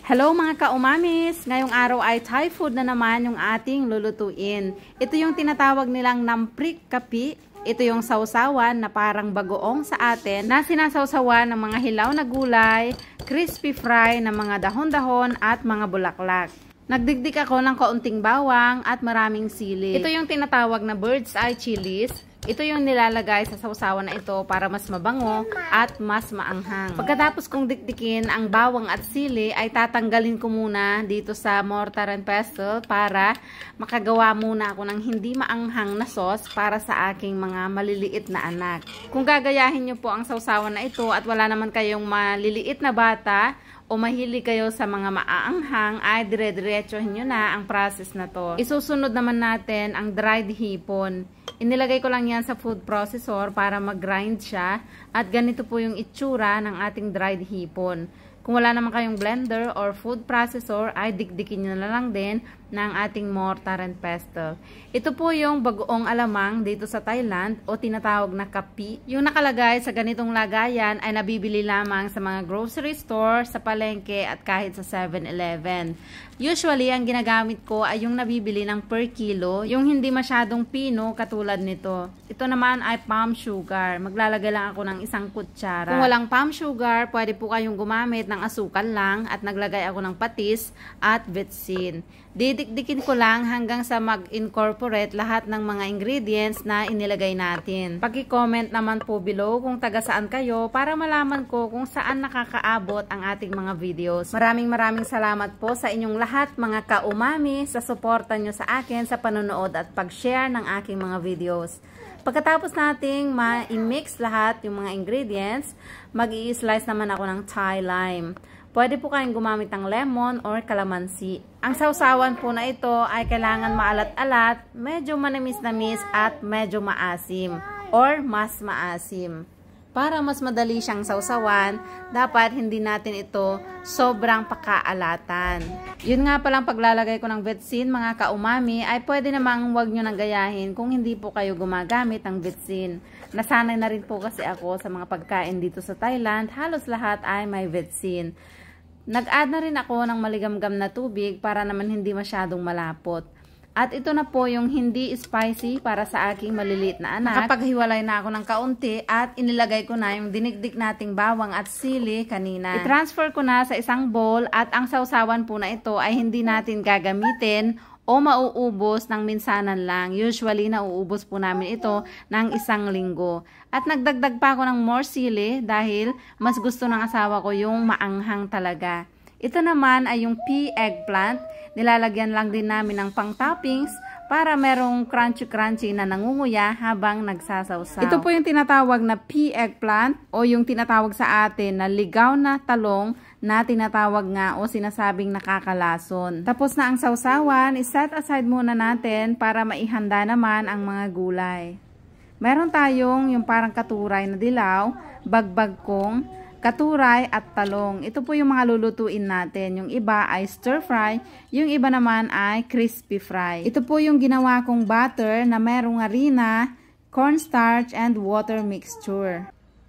Hello mga ka-umamis! Ngayong araw ay Thai food na naman yung ating lulutuin. Ito yung tinatawag nilang namprik kapi. Ito yung sausawan na parang bagoong sa atin na sinasawsawan ng mga hilaw na gulay, crispy fry ng mga dahon-dahon at mga bulaklak. Nagdigdik ako ng kaunting bawang at maraming sili. Ito yung tinatawag na bird's eye chilies. Ito yung nilalagay sa sausawan na ito para mas mabango at mas maanghang. Pagkatapos kong dikdikin ang bawang at sili, ay tatanggalin ko muna dito sa mortar and pestle para makagawa muna ako ng hindi maanghang na sauce para sa aking mga maliliit na anak. Kung gagayahin nyo po ang sausawan na ito at wala naman kayong maliliit na bata, o mahilig kayo sa mga maaanghang, ay dire-diretsohin nyo na ang process na to. Isusunod naman natin ang dried hipon. Inilagay ko lang yan sa food processor para mag-grind siya at ganito po yung itsura ng ating dried hipon. Kung wala naman kayong blender or food processor, ay dikdikin nyo na lang din ng ating mortar and pestle. Ito po yung bagoong alamang dito sa Thailand o tinatawag na kapi. Yung nakalagay sa ganitong lagayan ay nabibili lamang sa mga grocery store, sa palengke at kahit sa 7-Eleven. Usually, ang ginagamit ko ay yung nabibili ng per kilo, yung hindi masyadong pino katulad nito. Ito naman ay palm sugar. Maglalagay lang ako ng isang kutsara. Kung walang palm sugar, pwede po kayong gumamit ng asukal lang at naglagay ako ng patis at vetsin. Didikdikin ko lang hanggang sa mag-incorporate lahat ng mga ingredients na inilagay natin. Paki-comment naman po below kung taga saan kayo para malaman ko kung saan nakakaabot ang ating mga videos. Maraming salamat po sa inyong lahat mga ka-umami sa suporta nyo sa akin sa panonood at pag-share ng aking mga videos. Pagkatapos nating ma-mix lahat yung mga ingredients, mag-i-slice naman ako ng Thai lime. Pwede po kayong gumamit ng lemon or kalamansi. Ang sausawan po na ito ay kailangan maalat-alat, medyo manamis-namis at medyo maasim or mas maasim. Para mas madali siyang sausawan, dapat hindi natin ito sobrang pakaalatan. Yun nga palang paglalagay ko ng vetsin mga ka-umami ay pwede namang huwag nyo nang gayahin kung hindi po kayo gumagamit ng vetsin. Nasanay na rin po kasi ako sa mga pagkain dito sa Thailand, halos lahat ay may vetsin. Nag-add na rin ako ng maligamgam na tubig para naman hindi masyadong malapot. At ito na po yung hindi spicy para sa aking maliliit na anak. Nakapaghiwalay na ako ng kaunti at inilagay ko na yung dinigdik nating bawang at sili kanina. I-transfer ko na sa isang bowl at ang sausawan po na ito ay hindi natin gagamitin o mauubos ng minsanan lang. Usually, nauubos po namin ito ng 1 linggo. At nagdagdag pa ako ng more sili dahil mas gusto ng asawa ko yung maanghang talaga. Ito naman ay yung pea eggplant. Nilalagyan lang din namin ng pang-toppings para merong crunchy-crunchy na nangunguya habang nagsasawsaw. Ito po yung tinatawag na pea eggplant o yung tinatawag sa atin na ligaw na talong na tinatawag nga o sinasabing nakakalason. Tapos na ang sausawan, iset aside muna natin para maihanda naman ang mga gulay. Meron tayong yung parang katuray na dilaw, bagbagkong, katuray at talong. Ito po yung mga lulutuin natin. Yung iba ay stir fry, yung iba naman ay crispy fry. Ito po yung ginawa kong butter na merong harina, cornstarch, and water mixture.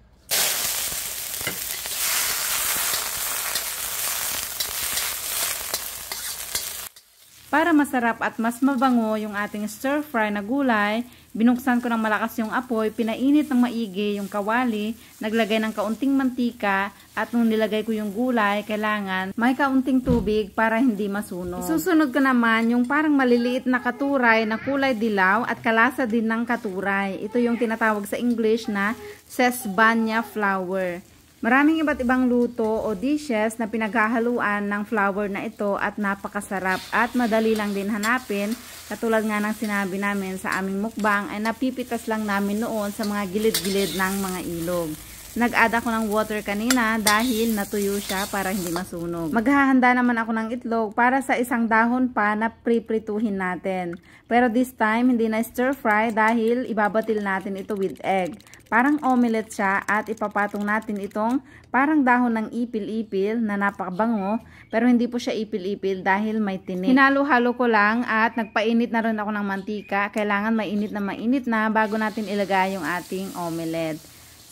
Para masarap at mas mabango yung ating stir fry na gulay, binuksan ko ng malakas yung apoy, pinainit ng maigi yung kawali, naglagay ng kaunting mantika, at nung nilagay ko yung gulay, kailangan may kaunting tubig para hindi masunog. Susunod ko naman yung parang maliliit na katuray na kulay dilaw at kalasa din ng katuray. Ito yung tinatawag sa English na sesbania flour. Maraming iba't ibang luto o dishes na pinaghahaluan ng flour na ito at napakasarap at madali lang din hanapin. Katulad nga ng sinabi namin sa aming mukbang ay napipitas lang namin noon sa mga gilid-gilid ng mga ilog. Nag-add ako ng water kanina dahil natuyo siya para hindi masunog. Maghahanda naman ako ng itlog para sa isang dahon pa na priprituhin natin. Pero this time hindi na stir fry dahil ibabatil natin ito with egg. Parang omelette siya at ipapatong natin itong parang dahon ng ipil-ipil na napakabango pero hindi po siya ipil-ipil dahil may tinik. Hinalo-halo ko lang at nagpainit na rin ako ng mantika. Kailangan mainit na bago natin ilagay yung ating omelette.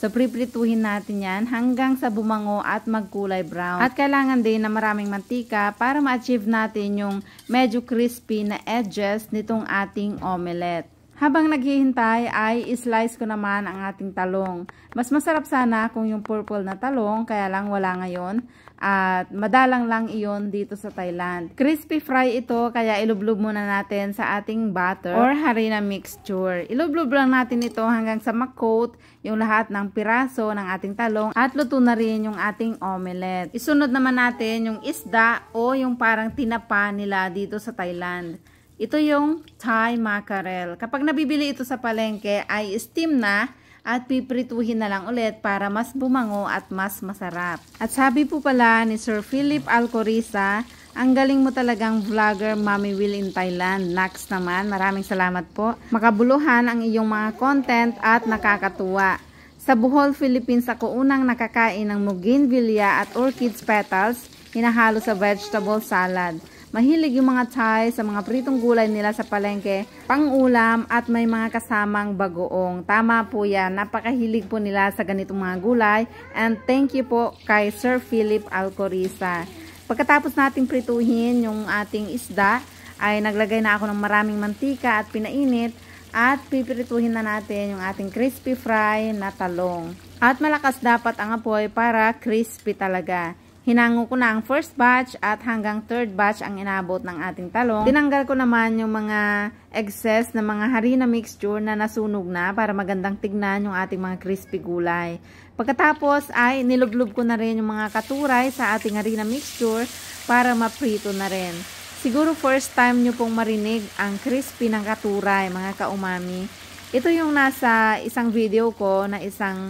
So, priprituhin natin yan hanggang sa bumango at magkulay brown. At kailangan din na maraming mantika para ma-achieve natin yung medyo crispy na edges nitong ating omelette. Habang naghihintay ay islice ko naman ang ating talong. Mas masarap sana kung yung purple na talong, kaya lang wala ngayon. At madalang lang iyon dito sa Thailand. Crispy fry ito, kaya ilublob muna natin sa ating butter or harina mixture. Ilublob lang natin ito hanggang sa ma-coat yung lahat ng piraso ng ating talong at luto na rin yung ating omelette. Isunod naman natin yung isda o yung parang tinapa nila dito sa Thailand. Ito yung Thai mackerel. Kapag nabibili ito sa palengke ay steam na at piprituhin na lang ulit para mas bumango at mas masarap. At sabi po pala ni Sir Philip Alcoriza, ang galing mo talagang vlogger, Mommy Will in Thailand. Next naman, maraming salamat po. Makabuluhan ang iyong mga content at nakakatuwa. Sa Bohol, Philippines ako unang nakakain ng bougainvillea at orchids petals, hinahalo sa vegetable salad. Mahilig yung mga Thai sa mga pritong gulay nila sa palengke, pang-ulam at may mga kasamang bagoong. Tama po yan, napakahilig po nila sa ganitong mga gulay. And thank you po kay Sir Philip Alcoriza. Pagkatapos nating prituhin yung ating isda, ay naglagay na ako ng maraming mantika at pinainit. At pipirituhin na natin yung ating crispy fry na talong. At malakas dapat ang apoy para crispy talaga. Hinango ko na ang first batch at hanggang third batch ang inabot ng ating talong. Tinanggal ko naman yung mga excess na mga harina mixture na nasunog na para magandang tignan yung ating mga crispy gulay. Pagkatapos ay nilublob ko na rin yung mga katuray sa ating harina mixture para maprito na rin. Siguro first time nyo pong marinig ang crispy ng katuray, mga kaumami. Ito yung nasa isang video ko na isang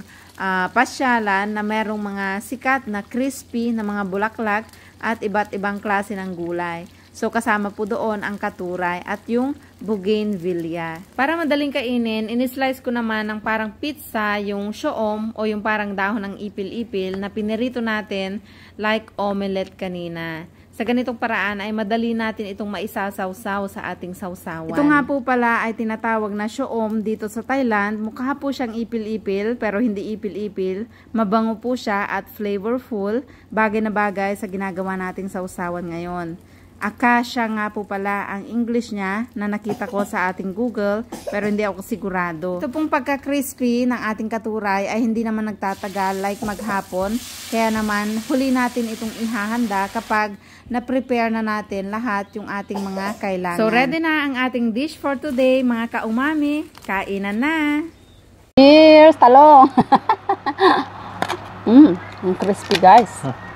pasyalan na merong mga sikat na crispy na mga bulaklak at iba't ibang klase ng gulay. So kasama po doon ang katuray at yung bougainvillea. Para madaling kainin, inislice ko naman ng parang pizza yung shoom o yung parang dahon ng ipil-ipil na pinirito natin like omelette kanina. Sa ganitong paraan ay madali natin itong maisasawsaw sa ating sawsawan. Ito nga po pala ay tinatawag na shoom dito sa Thailand. Mukha po siyang ipil-ipil pero hindi ipil-ipil. Mabango po siya at flavorful. Bagay na bagay sa ginagawa nating sawsawan ngayon. Acacia nga po pala ang English niya na nakita ko sa ating Google pero hindi ako sigurado. Ito pong pagka-crispy ng ating katuray ay hindi naman nagtatagal like maghapon. Kaya naman huli natin itong ihahanda kapag na-prepare na natin lahat yung ating mga kailangan. So ready na ang ating dish for today mga kaumami. Kainan na! Cheers! Talong! Crispy guys.